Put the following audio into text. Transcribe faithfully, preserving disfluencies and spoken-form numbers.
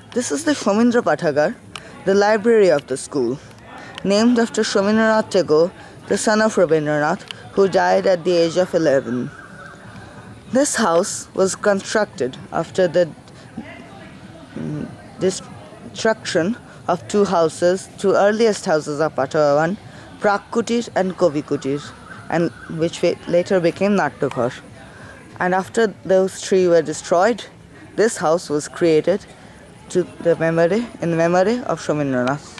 This is the Samindra Pathagar, the library of the school, named after Samindranath Tagore, the son of Rabindranath, who died at the age of eleven. This house was constructed after the destruction of two houses, two earliest houses of Pathagar, Prakutir and Kovikutir, and which later became Natyaghar. And after those three were destroyed, this house was created to the memory in memory of Samindranath.